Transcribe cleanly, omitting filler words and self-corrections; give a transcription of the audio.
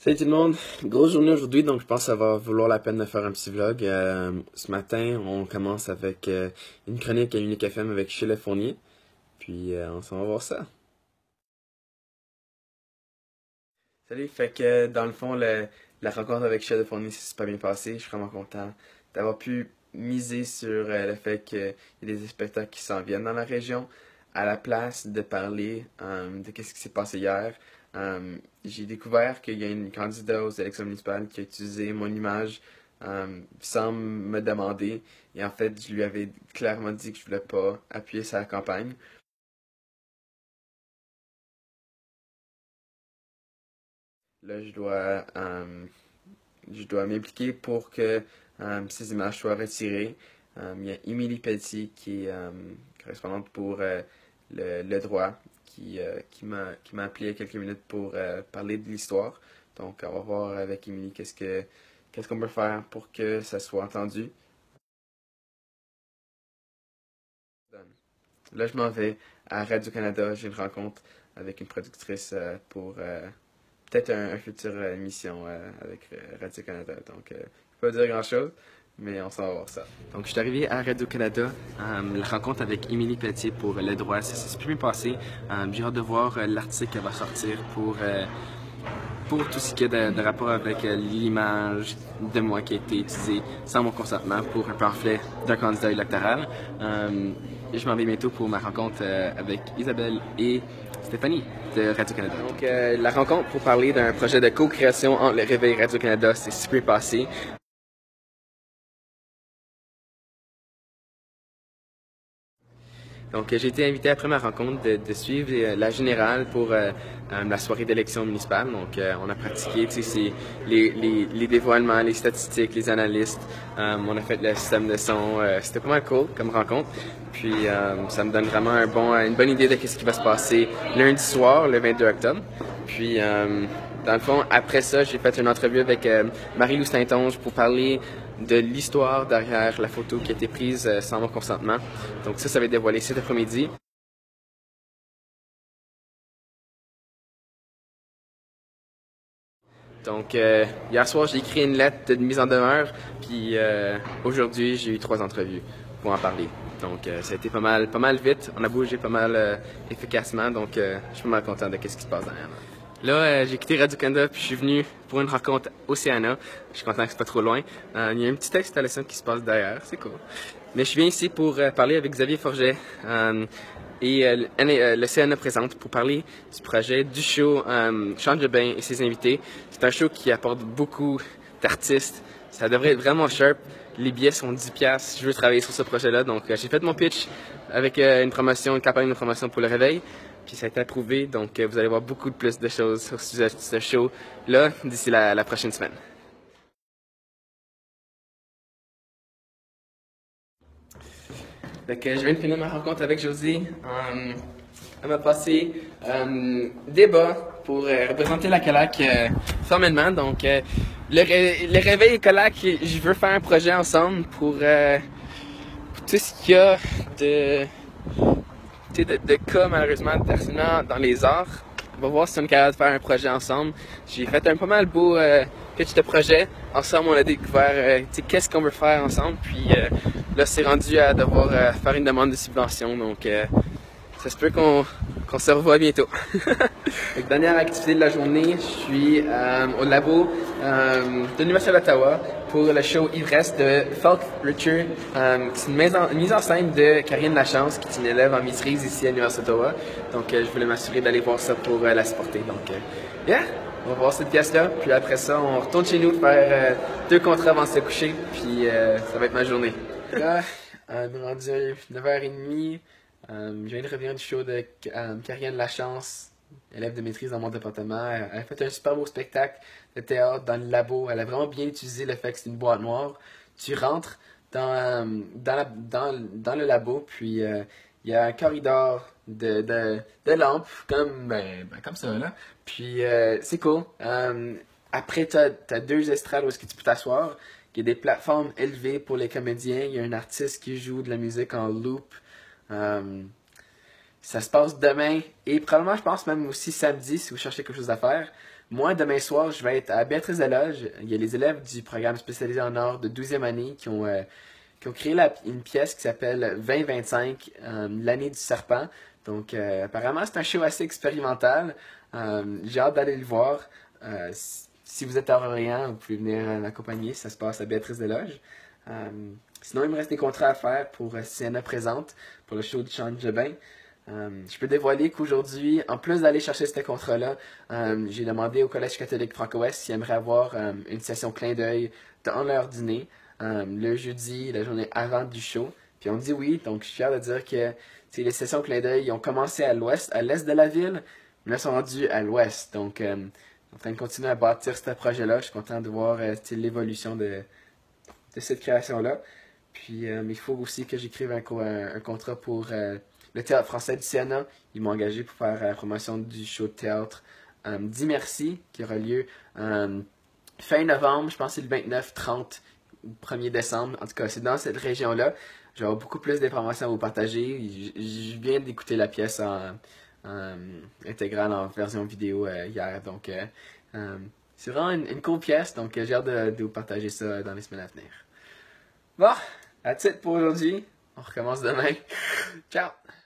Salut tout le monde, grosse journée aujourd'hui, donc je pense que ça va vouloir la peine de faire un petit vlog. Ce matin, on commence avec une chronique à Unique FM avec Sheila Fournier, puis on s'en va voir ça. Salut, fait que dans le fond, la rencontre avec Sheila Fournier s'est super bien passée. Je suis vraiment content d'avoir pu miser sur le fait qu'il y a des spectacles qui s'en viennent dans la région, à la place de parler de qu'est-ce qui s'est passé hier. J'ai découvert qu'il y a une candidate aux élections municipales qui a utilisé mon image sans me demander. Et en fait, je lui avais clairement dit que je voulais pas appuyer sa campagne. Là, je dois m'impliquer pour que ces images soient retirées. Il y a Émilie Pelletier qui est correspondante pour le droit qui m'a appelé il y a quelques minutes pour parler de l'histoire. Donc, on va voir avec Émilie qu'est-ce qu'on peut faire pour que ça soit entendu. Là, je m'en vais à Radio-Canada. J'ai une rencontre avec une productrice pour peut-être un futur émission avec Radio-Canada. Donc, je peux pas dire grand-chose, mais on s'en va voir ça. Donc, je suis arrivé à Radio-Canada. La rencontre avec Émilie Pelletier pour le droit, ça s'est super bien passé. J'ai hâte de voir l'article qu'elle va sortir pour tout ce qui est de rapport avec l'image de moi qui a été utilisée sans mon consentement pour un pamphlet d'un candidat électoral. Je m'en vais bientôt pour ma rencontre avec Isabelle et Stéphanie de Radio-Canada. Donc, la rencontre pour parler d'un projet de co-création entre le Réveil et Radio-Canada s'est super passé. Donc, j'ai été invité après ma rencontre de suivre la générale pour la soirée d'élection municipale. Donc, on a pratiqué les dévoilements, les statistiques, les analystes. On a fait le système de son. C'était pas mal cool comme rencontre. Puis, ça me donne vraiment une bonne idée de ce qui va se passer lundi soir, le 22 octobre. Puis, dans le fond, après ça, j'ai fait une entrevue avec Marie-Lou Saint-Onge pour parler de l'histoire derrière la photo qui a été prise sans mon consentement. Donc ça va être dévoilé cet après-midi. Donc hier soir, j'ai écrit une lettre de mise en demeure, puis aujourd'hui, j'ai eu 3 entrevues pour en parler. Donc ça a été pas mal vite. On a bougé pas mal efficacement, donc je suis pas mal content de ce qui se passe derrière. Là, j'ai quitté Radio-Canada puis je suis venu pour une rencontre Océana. Je suis content que c'est pas trop loin. Il y a une petite installation qui se passe derrière, c'est cool. Mais je viens ici pour parler avec Xavier Forget et l'Océana présente pour parler du projet du show Chante de bain et ses invités. C'est un show qui apporte beaucoup d'artistes. Ça devrait être vraiment sharp. Les billets sont 10$. Je veux travailler sur ce projet-là. Donc, j'ai fait mon pitch avec une campagne de promotion pour le Réveil. Puis ça a été approuvé, donc vous allez voir beaucoup plus de choses sur ce show-là d'ici la prochaine semaine. Donc, je viens de finir ma rencontre avec Josie. Elle m'a passé débat pour représenter la Colac formellement. Donc, le Réveil et Colac, je veux faire un projet ensemble pour tout ce qu'il y a de cas malheureusement d'harcèlement dans les arts. On va voir si on est capable de faire un projet ensemble. J'ai fait un pas mal beau pitch de projet. Ensemble, on a découvert qu'est-ce qu'on veut faire ensemble. Puis là, c'est rendu à devoir faire une demande de subvention. Donc, ça se peut qu'on se revoit bientôt. Dernière activité de la journée, je suis au labo de l'Université d'Ottawa pour le show Ivresse de Falk Richard. C'est une mise en scène de Karine Lachance, qui est une élève en maîtrise ici à l'Université d'Ottawa. Donc, je voulais m'assurer d'aller voir ça pour la supporter. Donc, yeah, on va voir cette pièce-là. Puis après ça, on retourne chez nous faire 2 contrats avant de se coucher. Puis ça va être ma journée. Là, on est rendu 9h30. Je viens de revenir du show de Karine Lachance, élève de maîtrise dans mon département. Elle a fait un super beau spectacle de théâtre dans le labo. Elle a vraiment bien utilisé le fait que c'est une boîte noire. Tu rentres dans le labo, puis il y a un corridor de lampes, comme ça, là. Puis c'est cool. Après, tu as 2 estrades où est-ce que tu peux t'asseoir. Il y a des plateformes élevées pour les comédiens. Il y a un artiste qui joue de la musique en loop. Ça se passe demain et probablement, je pense, même aussi samedi si vous cherchez quelque chose à faire. Moi, demain soir, je vais être à Béatrice-des-Loges. Il y a les élèves du programme spécialisé en art de 12e année qui ont créé une pièce qui s'appelle 2025, l'année du serpent. Donc, apparemment, c'est un show assez expérimental. J'ai hâte d'aller le voir. Si vous êtes à Orléans, vous pouvez venir m'accompagner. Ça se passe à Béatrice-des-Loges. Sinon, il me reste des contrats à faire pour Sienna Présente, pour le show de Sean Jobin. Je peux dévoiler qu'aujourd'hui, en plus d'aller chercher ce contrat-là, j'ai demandé au Collège catholique Franco-Ouest s'ils aimeraient avoir une session clin d'œil dans leur dîner le jeudi, la journée avant du show. Puis on dit oui, donc je suis fier de dire que les sessions clin d'œil ont commencé à l'ouest, à l'est de la ville, mais là sont rendues à l'ouest. Donc, en train de continuer à bâtir ce projet-là. Je suis content de voir l'évolution de cette création-là. Puis, il faut aussi que j'écrive un contrat pour le Théâtre français du Siena. Ils m'ont engagé pour faire la promotion du show de théâtre Dis merci, qui aura lieu fin novembre, je pense que c'est le 29, 30 ou 1er décembre. En tout cas, c'est dans cette région-là. J'aurai beaucoup plus d'informations à vous partager. Je viens d'écouter la pièce intégrale en version vidéo hier. Donc, c'est vraiment une cool pièce. Donc, j'ai hâte de vous partager ça dans les semaines à venir. Bon, that's it pour aujourd'hui. On recommence demain. Ciao!